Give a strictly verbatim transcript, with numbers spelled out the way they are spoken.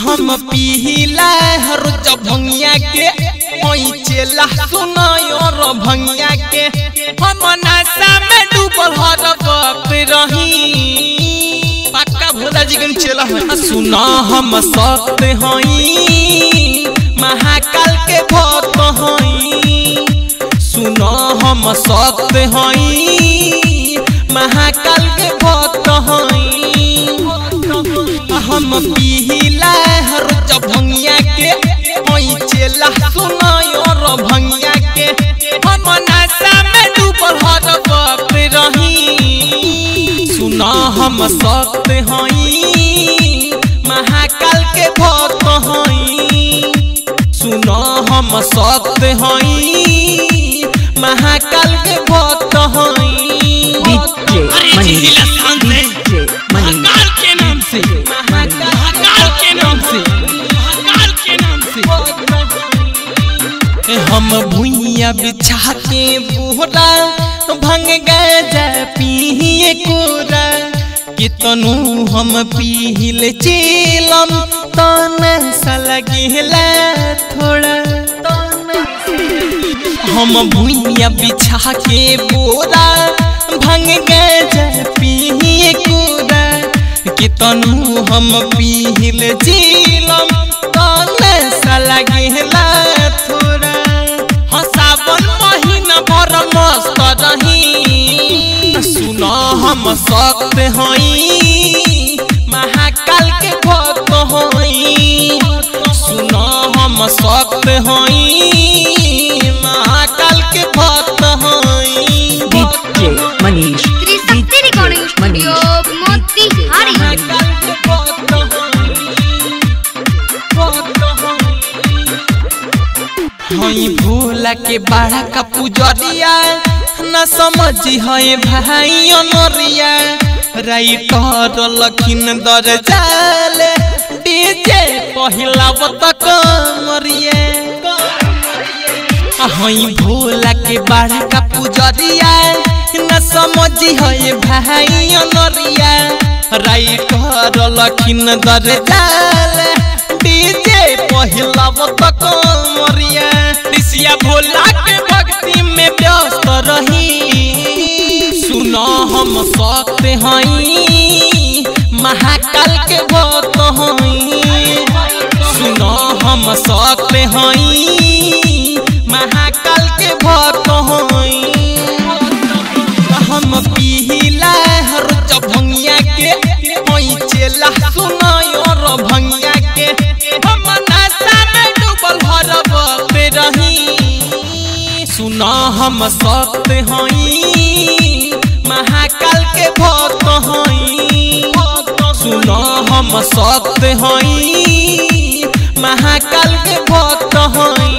हम पीला रोज भंगिया के चेला सुनायो रो भंगिया के हम नशा में डूबल हर वक्त रही पक्का भोला जी के चेला है सुना हम सख्त हई महाकाल के भक्त हई सुना हम सख्त हई महाकाल के भक्त हई हम पीला रोज भंगिया के चेला सुनायो रो भंगिया के हम नशा में डूबल हर वक्त रही सुना हम सख्त हई महाकाल के भक्त हई सुना हम सख्त हई महाकाल के भक्त हई महाकाल के नाम से महाकाल के नाम से महाकाल के नाम से हम भुइया बिछा के बोरा भंग गजा पिए कोरा कितनु हम पील चेलम तन सलगेला थोड़ा हम भुइया बिछा के बोरा भंग गजा पिए कोरा कितनु हम पील चेलम तन सलगेला थोड़ा सावन महीना भर मस्त रही सुना हम सख्त हई महाकाल के भक्त हई सुना हम सख्त हई महाकाल के भक्त हई मनीष त्रिशक्ति रिकॉर्डिंग स्टूडियो मोतिहारी हई भोला के बाड़ा का पुजरिया न समझी है भाई अनरिया राइटर लखिन दर जाल डीजे पहिला बतक मरिया हई भोला के बाड़ा का पुजरिया न समझी है भाई अनरिया राइटर लखिन दर जाल डीजे पहिला बतक मरिया ऋषिया भोला के भक्ति में व्यस्त रही सुना हम सख्त हई महाकाल के भक्त हई सुना हम सख्त हई महाकाल के भक्त हई हम पीला रोज भंगिया के चेला सुनायो रो भंगिया के हम नशा में डूबल हर वक्त रही सुना हम सख्त हई महाकाल के भक्त हई सुना हम सख्त हई महाकाल के भक्त हई।